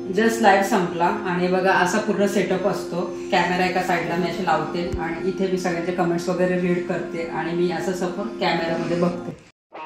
Just live संपला आणि बघा असा पूर्ण सेटअप असतो. कॅमेरा एका साईडला मी असे लावते आणि इथे मी सगळ्यांचे कमेंट्स वगैरे रीड करते आणि मी असं समोर कॅमेरामध्ये बघते.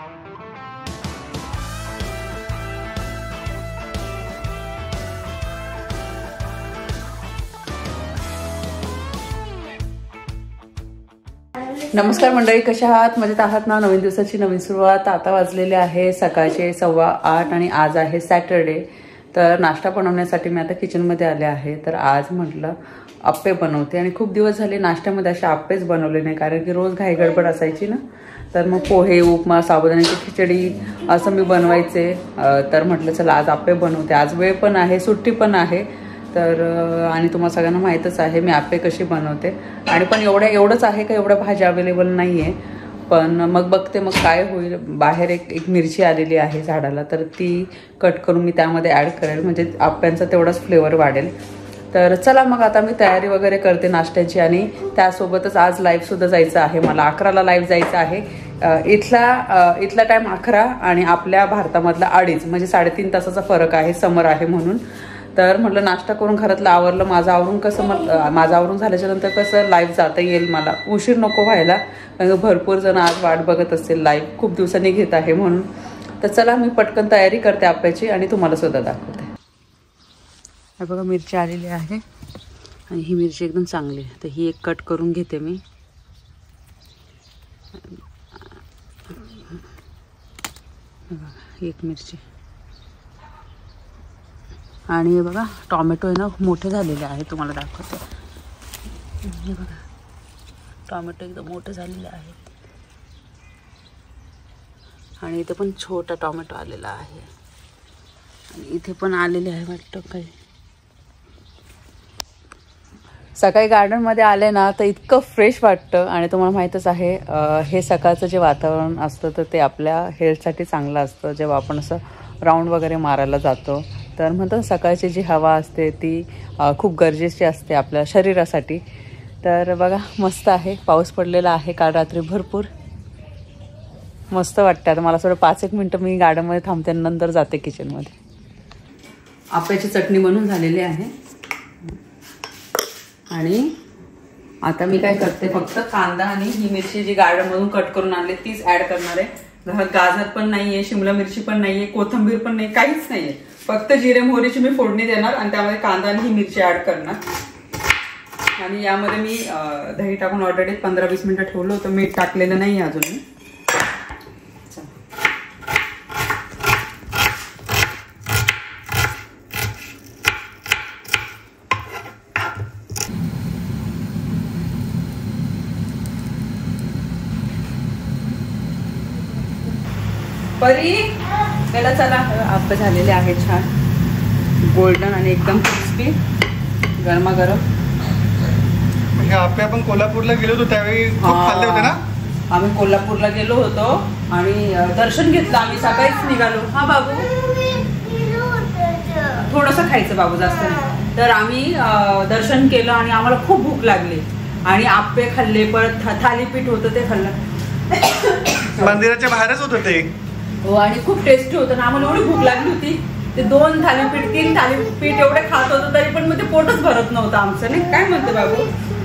नमस्कार मंडळी, कशा आहात? मजेत आहात ना? नवीन दिवसाची नवीन सुरुवात. आता वाजलेले आहे सकाळचे 8:15 आणि आज आहे सॅटरडे. तर नाश्ता बनवण्यासाठी मी आता किचनमध्ये आले आहे. तर आज म्हटलं आप्पे बनवते आणि खूप दिवस झाले नाश्त्यामध्ये असे आप्पेच बनवले नाही, कारण की रोज घाई गडबड असायची ना. तर मग पोहे, उपमा, साबुदाण्याची खिचडी असं मी बनवायचे. तर म्हटलं चला आज आप्पे बनवते. आज वेळ पण आहे, सुट्टी पण आहे. तर आणि तुम्हाला सगळ्यांना माहीतच आहे मी आप्पे कशी बनवते. आणि पण एवढंच आहे का एवढ्या भाज्या अवेलेबल नाही आहे. पण मग बघते मग काय होईल. बाहेर एक मिरची आलेली आहे झाडाला, तर ती कट करून मी त्यामध्ये ॲड करेल, म्हणजे आप्प्यांचा तेवढाच फ्लेवर वाढेल. तर चला मग आता मी तयारी वगैरे करते नाश्त्याची. आणि त्यासोबतच आज लाईव्हसुद्धा जायचं आहे मला. 11ला लाईव्ह जायचं आहे. इथला टाईम 11 आणि आपल्या भारतामधला 2:30, म्हणजे 3.5 तासाचा फरक आहे, समर आहे म्हणून. तर म्हटलं नाश्ता करून घरातलं आवरलं. माझं आवरून झाल्याच्या नंतर कसं लाईव्ह जाता येईल, मला उशीर नको व्हायला, कारण भरपूर जण आज वाट बघत असतील. लाईव्ह खूप दिवसांनी घेत आहे म्हणून. तर चला मी पटकन तयारी करते आप्याची आणि तुम्हाला सुद्धा दाखवते. हे बघा मिरची आलेली आहे आणि ही मिरची एकदम चांगली आहे. तर ही एक कट करून घेते मी. एक मिरची आणि हे बघा टॉमॅटो आहे ना, मोठे झालेले आहे, तुम्हाला दाखवते. हे बघा टॉमॅटो एकदम मोठे झालेले आहेत. आणि इथे पण छोटा टॉमॅटो आलेला आहे आणि इथे पण आलेले आहे वाटतं काही. सकाळी गार्डनमध्ये आले ना तर इतकं फ्रेश वाटतं. आणि तुम्हाला माहीतच आहे हे सकाळचं जे वातावरण असतं तर ते आपल्या हेल्थसाठी चांगलं असतं. जेव्हा आपण असं राऊंड वगैरे मारायला जातो तर म्हणतात सकाळची जी हवा असते ती खूप गरजेची असते आपल्या शरीरासाठी. तर बघा मस्त आहे. पाऊस पडलेला आहे काल रात्री भरपूर. मस्त वाटतं. आता मला थोडं 5-1 मिनटं मी गार्डनमध्ये थांबते, नंतर जाते किचनमध्ये. आप्याची चटणी बनवून झालेली आहे आणि आता मी काय करते, फक्त कांदा आणि ही मिरची जी गार्डनमधून कट करून आणली तीच ॲड करणार आहे. घरात गाजर पण नाहीये, शिमला मिरची पण नाहीये, कोथिंबीर पण नाही, काहीच नाहीये. फक्त जिरे मोहरीची मी फोडणी देणार आणि त्यामध्ये कांदा आणि ही मिरची ॲड करणार. आणि यामध्ये मी दही टाकून ऑलरेडी 15-20 मिनिटं ठेवलं होतं. मीठ टाकलेलं नाही अजून मी. परी त्याला चला. आप्पे झालेले आहेत छान गोल्डन आणि एकदम क्रिस्पी, गरमागरम. हे आप्पे आपण कोल्हापूरला गेलो होतो त्यावेळी खूप खाल्ले होते ना. आम्ही कोल्हापूरला गेलो होतो आणि दर्शन घेतलं. आम्ही सकाळीच निघालो. हा बाबू थोडंसं खायचं बाबू, जास्त नाही. तर आम्ही दर्शन केलं आणि आम्हाला खूप भूक लागली आणि आप्पे खाल्ले. परत थालीपीठ होतं ते खाल्लं. मंदिराच्या बाहेरच होतं ते. हो आणि खूप टेस्टी होतं ना. आम्हाला एवढी भूक लागली होती. ते 2 थालीपीठ 3 थालीपीठ एवढे खात होतो तरी पण मग ते पोटच भरत नव्हतं आमचं. नाही काय म्हणते बाबू?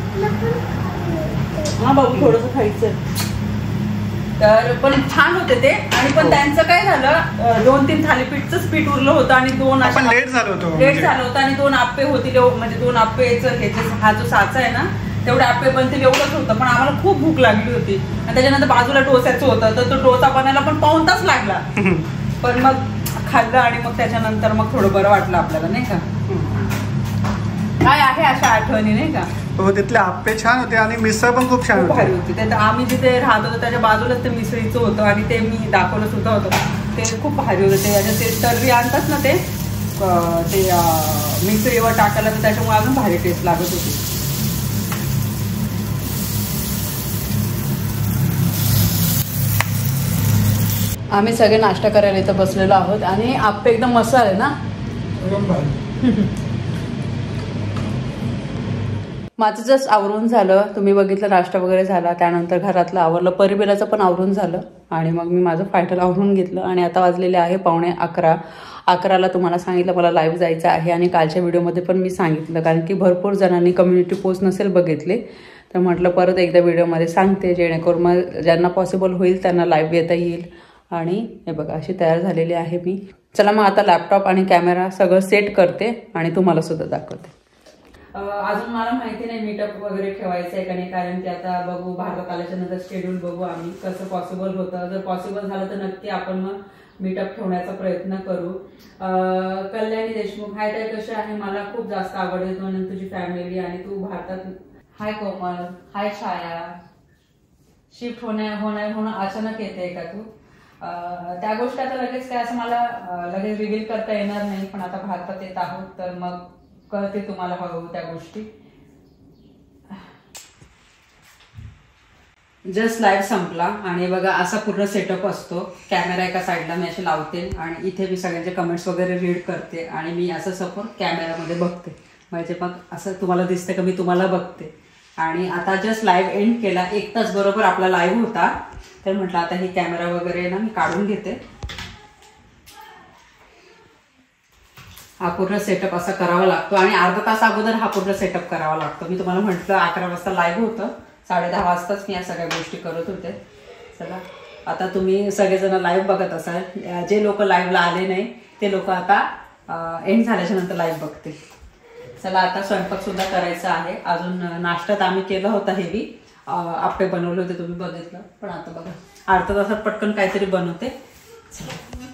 हा बाबू थोडंसं खायचं. तर पण छान होते ते. आणि पण त्यांचं काय झालं, 2-3 थालीपीठचंच पीठ उरलं होतं आणि 2 लेट झालं होतं आणि 2 आप्पे होतील, म्हणजे 2 आप्पेचं घेतले. हा जो साचा आहे ना तेवढे आप्पे बनतील एवढंच होतं. पण आम्हाला खूप भूक लागली होती आणि त्याच्यानंतर बाजूला डोस्याचं होतं, तर तो डोसा बनायला पण 1 तास लागला. पण मग खाल्लं आणि मग त्याच्यानंतर मग थोडं बरं वाटलं आपल्याला, नाही का. काय आहे अशा आठवणी, नाही का. हो तिथले आप्पे छान होते आणि मिसळ पण खूप छान भारी होती. ते आम्ही जिथे राहत होतो त्याच्या बाजूलाच ते मिसळीचं होतं आणि ते मी दाखवलं सुद्धा होतं. ते खूप भारी होतं. ते तर्री आणतात ना ते मिसळीवर टाकायला, तर त्याच्यामुळे अजून भारी टेस्ट लागत होती. आम्ही सगळे नाश्ता करायला इथं बसलेलो आहोत आणि आप्पे एकदम मस्त आले ना. माझं जस्ट आवरून झालं. तुम्ही बघितलं नाश्ता वगैरे झाला. त्यानंतर घरातलं आवरलं, परिबिराचं पण आवरून झालं आणि मग मी माझं फायनल आवरून घेतलं. आणि आता वाजलेले आहे 11:15 11ला तुम्हाला सांगितलं मला लाईव्ह जायचं आहे आणि कालच्या व्हिडिओमध्ये पण मी सांगितलं, कारण की भरपूर जणांनी कम्युनिटी पोस्ट नसेल बघितले, तर म्हटलं परत एकदा व्हिडिओमध्ये सांगते, जेणेकरून मग ज्यांना पॉसिबल होईल त्यांना लाईव्ह येता येईल. आणि हे बघा अशी तयार झालेली आहे मी. चला मग आता लॅपटॉप आणि कॅमेरा सगळं सेट करते आणि तुम्हाला सुद्धा दाखवते. अजून मला माहिती नाही मीटअप वगैरे ठेवायचं आहे का नाही, कारण की आता बघू भारतात आल्याच्या नंतर शेड्यूल बघू आम्ही कसं पॉसिबल होतं. जर पॉसिबल झालं तर नक्की आपण मग मीटअप ठेवण्याचा प्रयत्न करू. कल्याणी देशमुख, हाय ताई कशी आहे, मला खूप जास्त आवडते तू आणि तुझी फॅमिली आणि तू भारतात. हाय कोमल, हाय छाया. शिफ्ट होणं अचानक येते का तू? त्या गोष्टी आता लगेच काय असं मला लगेच रिव्हील करता येणार नाही, पण आता भारतात येत आहोत तर मग कळते तुम्हाला हळूहळू त्या गोष्टी. जस्ट लाईव्ह संपला आणि बघा असा पूर्ण सेटअप असतो. कॅमेरा एका साईडला मी असे लावते आणि इथे मी सगळ्यांचे कमेंट्स वगैरे रीड करते आणि मी असं समोर कॅमेरामध्ये बघते, म्हणजे मग असं तुम्हाला दिसतं का मी तुम्हाला बघते. आणि आता जस्ट लाईव्ह एंड केला, 1 तास बरोबर आपला लाईव्ह होता, तर म्हटलं आता हे कॅमेरा वगैरे ना मी काढून घेते. हा पूर्ण सेटअप असा करावा लागतो आणि अर्धा तास अगोदर हा पूर्ण सेटअप करावा लागतो. मी तुम्हाला म्हटलं 11 वाजता लाईव्ह होतं, 10:30 वाजताच मी या सगळ्या गोष्टी करत होते. चला आता तुम्ही सगळेजण लाईव्ह बघत असाल, जे लोक लाईव्हला आले नाही ते लोक आता एंड झाल्याच्या नंतर लाईव्ह बघतील. चला आता स्वयंपाक सुद्धा करायचा आहे. अजून नाश्त्यात आम्ही केलं होतं हेवी, आप्पे बनवले होते तुम्ही बघितलं, पण आता बघा अर्धा तासात पटकन काहीतरी बनवते. चला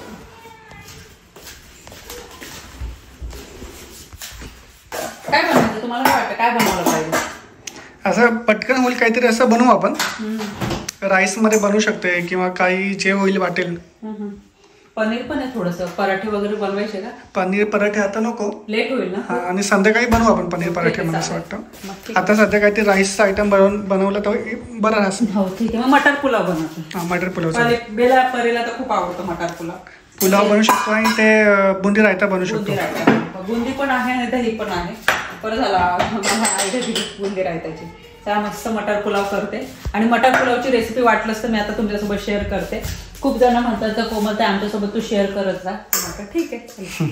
काय बनवायचं तुम्हाला, काय वाटतं काय बनवलं पाहिजे? असं पटकन होईल काहीतरी असं बनवू आपण. राईस मध्ये बनवू शकते किंवा काही जे होईल वाटेल. पनीर पण आहे थोडंसं, पराठे वगैरे बनवायचे का? पनीर पराठे आता नको, लेट होईल ना. आणि संध्याकाळी बनवू आपण पनीर पराठे मला असं वाटतं. आता सध्या काहीतरी राईसचा आयटम बनवलं तर बरं असेल. हो ठीक आहे, मग मटार पुलाव बनवतो. हा मटर पुलाव, बेला परेला तर खूप आवडतो मटार पुलाव. पुलाव बनवू शकतो आणि ते बुंदी रायता बनवू शकतो. बुंदी पण आहे आणि दही पण आहे. बरं झाला आयडिया दिली बुंदी रायताची. त्या मस्त मटार पुलाव करते आणि मटार पुलावची रेसिपी वाटलंच तर मी आता तुमच्यासोबत शेअर करते. खूप जण म्हणतात तर कोमल ते आमच्यासोबत तू शेअर करत जा. ठीक आहे.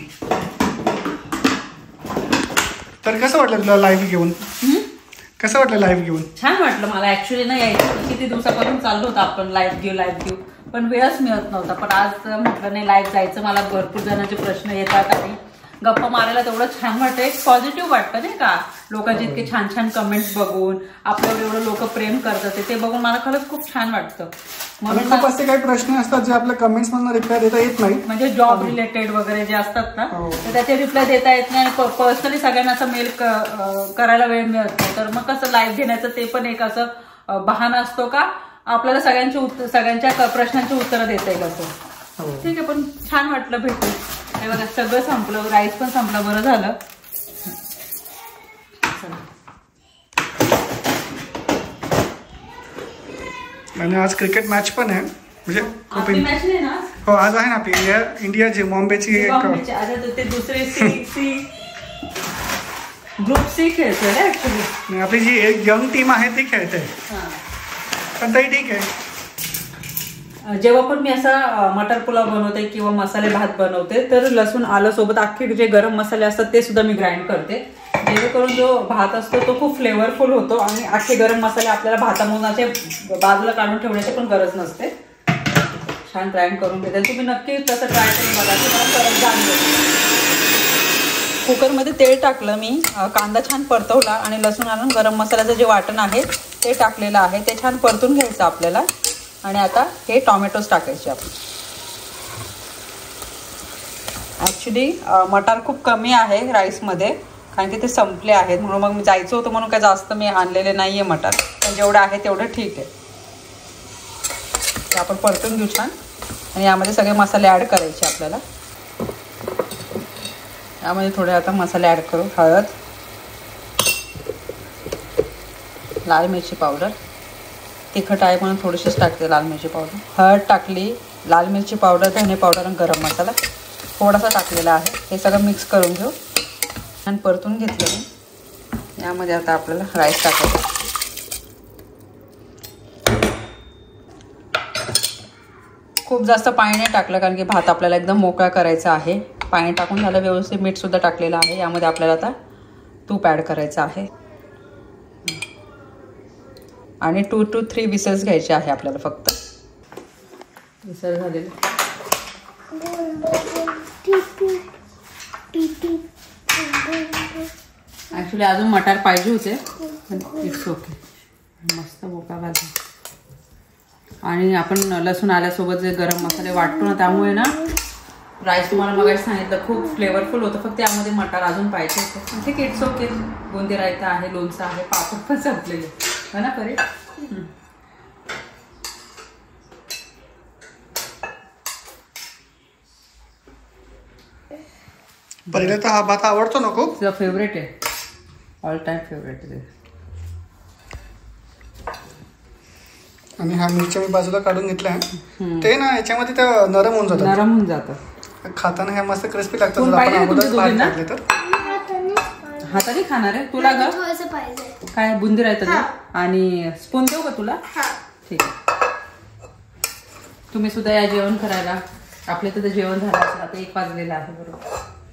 तर कसं वाटलं तुला लाईव्ह घेऊन? कसं वाटलं लाईव्ह घेऊन? छान वाटलं मला. ऍक्च्युली ना यायचं किती दिवसापासून चाललो होतं आपण लाईव्ह घेऊ, पण वेळच मिळत नव्हता. पण आज म्हटलं नाही लाईव्ह जायचं. मला भरपूर जणांचे प्रश्न येतात आणि गप्पा मारायला तेवढं छान वाटतं, एक पॉझिटिव्ह वाटतं नाही का. लोकांचे इतके छान छान कमेंट्स बघून, आपल्यावर एवढं लोक प्रेम करतात ते बघून मला खरंच खूप छान वाटतं. म्हणून खूप असे काही प्रश्न असतात जे आपल्या कमेंट्स मधून रिप्लाय देता येत नाही, म्हणजे जॉब रिलेटेड वगैरे जे असतात ना, तर त्याचे रिप्लाय देता येत नाही. आणि पर्सनली सगळ्यांना असं मेल करायला वेळ मिळत नाही, तर मग कसं लाईव्ह घेण्याचं ते पण एक असं बहाणा असतो का आपल्याला सगळ्यांच्या प्रश्नांची उत्तरं देता येईल असं. ठीक आहे, पण छान वाटलं भेटून. हे बघा सगळं संपलं, राईस पण संपलं, बरं झालं. आणि आज क्रिकेट मॅच पण आहे, म्हणजे मॅच नाही ना. हो आज आहे ना आपली इंडिया मुंबईची ते दुसरे ग्रुप सी खेळतोय ऍक्च्युली. आपली जी एक यंग टीम आहे ती खेळते, पण तरी ठीक आहे. जेव्हा पण मी असा मटर पुलाव बनवते किंवा मसाले भात बनवते तर लसूण आलं सोबत अख्खे जे गरम मसाले असतात ते सुद्धा मी ग्राइंड करते, जेणेकरून जो भात असतो तो खूप फ्लेवरफुल होतो आणि अख्खे गरम मसाले आपल्याला भातामधून बाजूला काढून ठेवण्याची पण गरज नसते. छान ग्राइंड करून घेते. तुम्ही नक्की तसं ट्राय करून बघा, तुम्हाला फरक जाणवेल. कुकरमध्ये तेल टाकलं मी, कांदा छान परतवला आणि लसूण आलं गरम मसाल्याचं जे वाटण आहे ते टाकलेलं आहे, ते छान परतून घ्यायचं आपल्याला. आणि आता हे टोमॅटोज टाकायचे आपण. ॲक्च्युली मटार खूप कमी आहे राईसमध्ये, कारण की ते संपले आहेत, म्हणून मग मी जायचं होतं म्हणून काय जास्त मी आणलेले नाही आहे मटार, पण जेवढं आहे तेवढं ठीक आहे. तर आपण परतून घेऊ छान आणि यामध्ये सगळे मसाले ॲड करायचे आपल्याला. यामध्ये थोडे आता मसाले ॲड करू. हळद, लाल मिरची पावडर, तिखट आहे म्हणून थोडीशीच टाकते लाल मिरची पावडर. हळद टाकली, लाल मिरची पावडर, धने पावडर आणि गरम मसाला थोडासा टाकलेला आहे. हे सगळं मिक्स करून घेऊ आणि परतून घेतलं मी. यामध्ये आता आपल्याला राईस टाकायचं. खूप जास्त पाणी नाही टाकलं कारण की भात आपल्याला एकदम मोकळा करायचा आहे. पाणी टाकून झालं व्यवस्थित. मीठ सुद्धा टाकलेलं आहे. यामध्ये आपल्याला आता तूप ॲड करायचं आहे आणि 2 to 3 विसल्स घ्यायचे आहे आपल्याला फक्त. विसल झालेले. ॲक्च्युली अजून मटार पाहिजे होते पण इट्स ओके. मस्त मोकळा भाजी. आणि आपण लसूण आल्यासोबत जे गरम मसाले वाटतो ना त्यामुळे ना राईस तुम्हाला मगाशी सांगितलं खूप फ्लेवरफुल होतं. फक्त यामध्ये मटार अजून पाहिजे होते. ठीक इट्स ओके. बुंदी रायता आहे, लोणचं आहे, पापड पण संपलेले है ना परी. पहिले तर हा भात आवडतो ना खूप. तुझा फेवरेट आहे. ऑल टाइम फेवरेट आहे. आणि हा मिरच्या मी बाजूला काढून घेतला आहे. ते ना याच्यामध्ये ते नरम होऊन जातं. नरम होऊन जातं. खाताना हे मस्त क्रिस्पी लागतं. जर आपण अगोदर भात घातले तर. हाताने खाणार आहे तुला ग? काय बुंदी राहतं आणि स्पून देऊ का तुला? ठीक आहे. तुम्ही सुद्धा या जेवण करायला. आपले तर जेवण झालं असेल. आता 1 वाजलेला आहे बरोबर.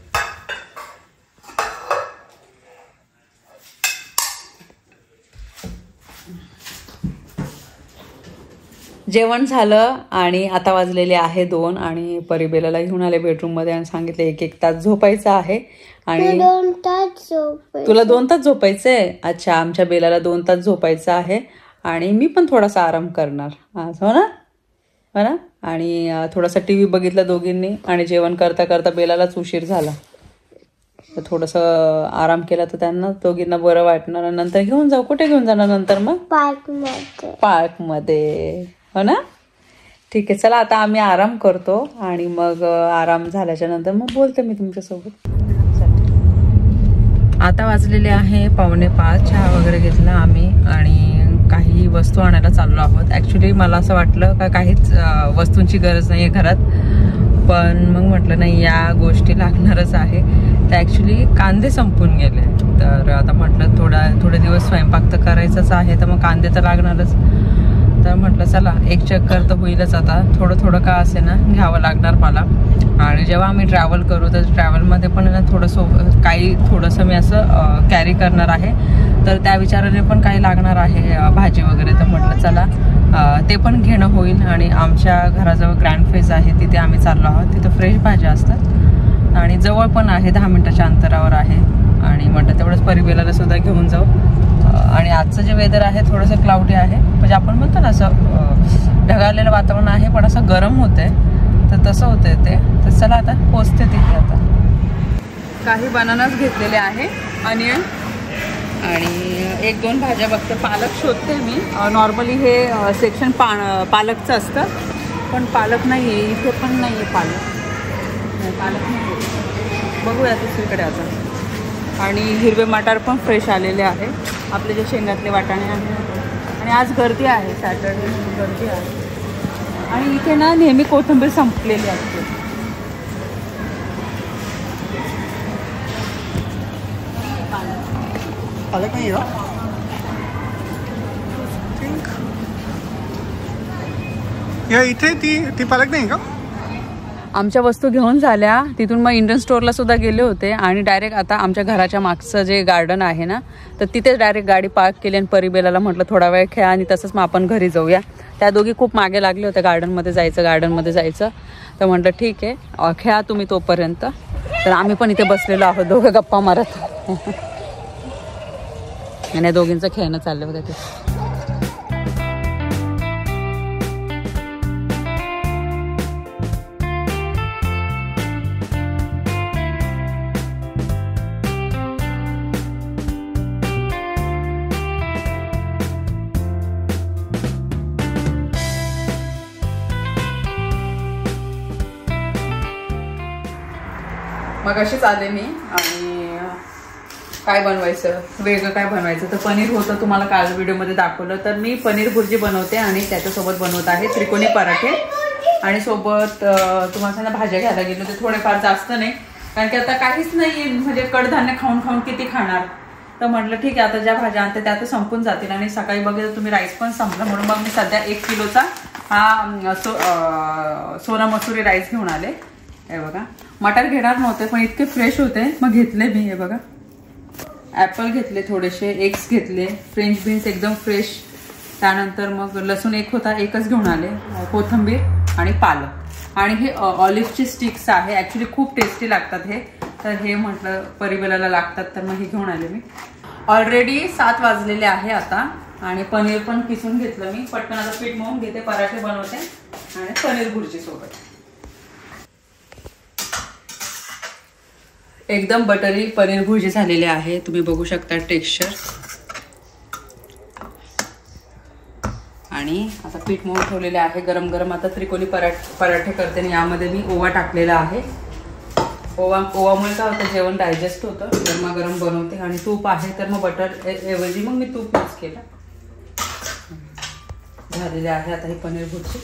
जेवण झालं आणि आता वाजलेले आहे 2 आणि परिबेलाला घेऊन आले बेडरूममध्ये आणि सांगितले 1-1 तास झोपायचं आहे. आणि 2 तास झोपायचं. तुला 2 तास झोपायचंय? अच्छा. आमच्या बेलाला 2 तास झोपायचं आहे आणि मी पण थोडासा आराम करणार आज. हो ना, हो ना. आणि थोडासा TV बघितला दोघींनी आणि जेवण करता करता बेलालाच उशीर झाला. तर थोडंसं आराम केला तर त्यांना दोघींना बरं वाटणार. आणि नंतर घेऊन जाऊ. कुठे घेऊन जाणार नंतर? मग पार्कमध्ये. हो ना. ठीक आहे. चला आता आम्ही आराम करतो आणि मग आराम झाल्याच्या नंतर मग बोलते मी तुमच्यासोबत. आता वाजलेले आहे 4:45. चहा वगैरे घेतला आम्ही आणि काही वस्तू आणायला चाललो आहोत. ॲक्च्युली मला असं वाटलं का काहीच वस्तूंची गरज नाही आहे घरात. पण मग म्हटलं नाही या गोष्टी लागणारच आहे. तर ॲक्च्युली कांदे संपून गेले. तर आता म्हटलं थोडे दिवस स्वयंपाक तर करायचंच आहे तर मग कांदे तर लागणारच. तर म्हटलं चला एक चक्कर तर होईलच. आता थोडं का असे ना घ्यावं लागणार मला. आणि जेव्हा आम्ही ट्रॅव्हल करू तर ट्रॅव्हलमध्ये पण ना थोडंसं मी असं कॅरी करणार आहे. तर त्या विचाराने पण काही लागणार आहे भाजी वगैरे. तर म्हटलं चला ते पण घेणं होईल. आणि आमच्या घराजवळ ग्रँड फेज आहे तिथे आम्ही चाललो आहोत. तिथं फ्रेश भाज्या असतात आणि जवळ पण आहे 10 मिनिटाच्या अंतरावर आहे. आणि म्हटलं तेवढंच परिबेलाला सुद्धा घेऊन जाऊ. आणि आजचं जे वेदर आहे थोडंसं क्लाउडी आहे. म्हणजे आपण म्हणतो ना असं ढगाळलेलं वातावरण आहे पण असं गरम होतंय. तर तसं होतंय ते. तर चला आता पोचते तिथे. आता काही बनानाच घेतलेले आहे, अनियन आणि 1-2 भाज्या बघते. पालक शोधते मी. नॉर्मली हे सेक्शन पालकचं असतं पण पालक नाही आहे इथे. पण नाही आहे पालक नाही. बघूया दुसरीकडे आता. आणि हिरवे मटार पण फ्रेश आलेले आहे. आपले जे शेंगातले वाटाणे आहेत. आणि आज गर्दी आहे. सॅटर्डे गर्दी आहे. आणि इथे ना नेहमी कोथिंबीर संपलेली असते. पालक नाही का? या इथे ती पालक नाही का? आमच्या वस्तू घेऊन झाल्या. तिथून मग इंडियन स्टोअरला सुद्धा गेले होते आणि डायरेक्ट आता आमच्या घराच्या मागचं जे गार्डन आहे ना तर तिथेच डायरेक्ट गाडी पार्क केली. आणि परिबेलाला म्हटलं थोडा वेळ खेळा आणि तसंच मग आपण घरी जाऊया. त्या दोघी खूप मागे लागले होते गार्डनमध्ये जायचं. तर म्हटलं ठीक आहे खेळा तुम्ही तोपर्यंत. तर आम्ही पण इथे बसलेलो आहोत दोघं गप्पा मारत. आणि दोघींचं खेळणं चाललं होतं ते. मग अशीच आले मी आणि काय बनवायचं वेगळं काय बनवायचं तर पनीर होतं. तुम्हाला काल व्हिडिओमध्ये दाखवलं. तर मी पनीर भुर्जी बनवते आणि त्याच्यासोबत बनवत आहे त्रिकोणी पराठे. आणि सोबत तुम्हाला सांगा भाज्या घ्यायला गेलो ते थोडेफार जास्त नाही कारण की आता काहीच नाही. म्हणजे कडधान्य खाऊन किती खाणार. तर म्हटलं ठीक आहे, आता ज्या भाज्या आणते त्या तर संपून जातील आणि सकाळी बघितलं तुम्ही राईस पण संपला, म्हणून मग मी सध्या 1 किलोचा हा सोना मसुरी राईस घेऊन आले. हे बघा, मटार घेणार नव्हते पण इतके फ्रेश होते मग घेतले मी. हे बघा, ॲपल घेतले, थोडेसे एग्स घेतले, फ्रेंच बीन्स एकदम फ्रेश, त्यानंतर मग लसूण एक होता, एकच घेऊन आले, कोथिंबीर आणि पालक, आणि हे ऑलिव्हची स्टिक्स आहे. ॲक्च्युली खूप टेस्टी लागतात हे, तर हे म्हटलं परिबेलाला लागतात तर मग हे घेऊन आले मी. ऑलरेडी 7 वाजलेले आहे आता, आणि पनीर पण किसून घेतलं मी. पटकन आता पीठ मळून घेते, पराठे बनवते आणि पनीर भुर्जी सोबत. एकदम बटरी पनीर भुर्जी झालेली आहे, तुम्ही बघू शकता टेक्स्चर. आणि आता पीठ मळून ठेवलेले आहे गरम गरम. आता त्रिकोणी पराठे करते आणि यामध्ये मी ओवा टाकलेला आहे. ओवामुळे काय होतं, जेवण डायजेस्ट होतं, गरमागरम बनवते. आणि तूप आहे तर मग बटर ऐवजी मग मी तूप यूज केलं. झालेले आहे आता ही पनीर भुर्जी.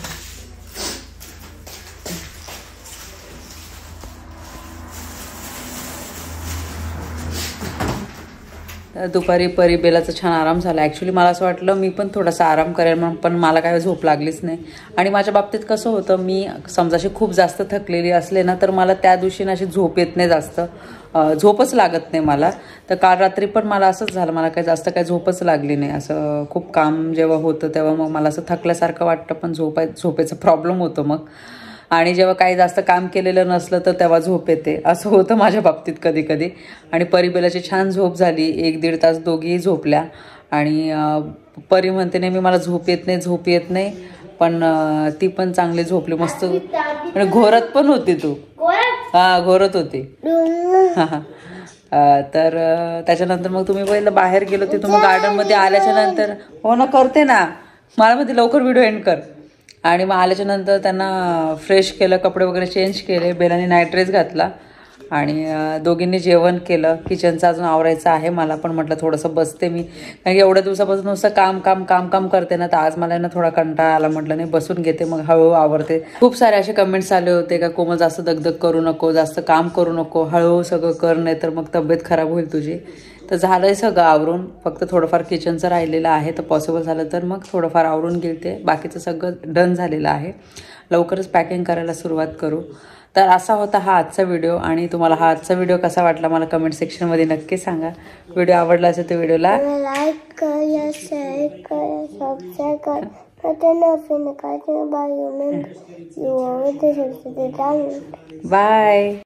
दुपारी परिबेलाचा छान आराम झाला. ॲक्च्युली मला असं वाटलं मी पण थोडासा आराम करेल म्हणून, पण मला काय झोप लागलीच नाही. आणि माझ्या बाबतीत कसं होतं, मी समजा अशी खूप जास्त थकलेली असले ना तर मला त्या दिवशी अशी झोप येत नाही, जास्त झोपच लागत नाही मला. तर काल रात्री पण मला असंच झालं, मला काही जास्त काही झोपच लागली नाही. असं खूप काम जेव्हा होतं तेव्हा मग मला असं थकल्यासारखं वाटतं, पण झोपेचा प्रॉब्लेम होतो मग. आणि जेव्हा काही जास्त काम केलेलं नसलं तर तेव्हा झोप येते, असं होतं माझ्या बाबतीत कधी कधी. आणि परिबेलाची छान झोप झाली, 1-1.5 तास दोघीही झोपल्या. आणि परी म्हणते नेहमी मला झोप येत नाही, पण ती पण चांगली झोपली मस्त. आणि घोरत पण होती तू. हां, घोरत होती. तर त्याच्यानंतर मग तुम्ही पहिलं बाहेर गेलो होते, तुम्ही गार्डनमध्ये आल्याच्या नंतर. हो ना, करते ना, मला मध्ये लवकर व्हिडिओ एंड कर. आणि मग आल्याच्या नंतर त्यांना फ्रेश केलं, कपडे वगैरे चेंज केले, बेलाने नाईट ड्रेस घातला आणि दोघींनी जेवण केलं. किचनचं अजून आवरायचं आहे मला, पण म्हटलं थोडंसं बसते मी, कारण की एवढ्या दिवसापासून नुसतं काम करते ना, तर आज मला ना थोडा कंटाळा आला. म्हटलं नाही, बसून घेते, मग हळूहळू आवरते. खूप सारे असे कमेंट्स आले होते का कोमल जास्त दगदग करू नको, जास्त काम करू नको, हळूहळू सगळं कर, नाही तर मग तब्येत खराब होईल तुझी. तर झालंय सगळं आवरून, फक्त थोडंफार किचनचं राहिलेलं आहे, तर पॉसिबल झालं तर मग थोडंफार आवरून गेलते. बाकीचं सगळं डन झालेलं आहे. लवकरच पॅकिंग करायला सुरुवात करू. तर असा होता हा आजचा व्हिडिओ. आणि तुम्हाला हा आजचा व्हिडिओ कसा वाटला मला कमेंट सेक्शनमध्ये नक्की सांगा. व्हिडिओ आवडला असेल तर व्हिडिओला लाईक करा, शेअर करा, सबस्क्राईब करा. Bye.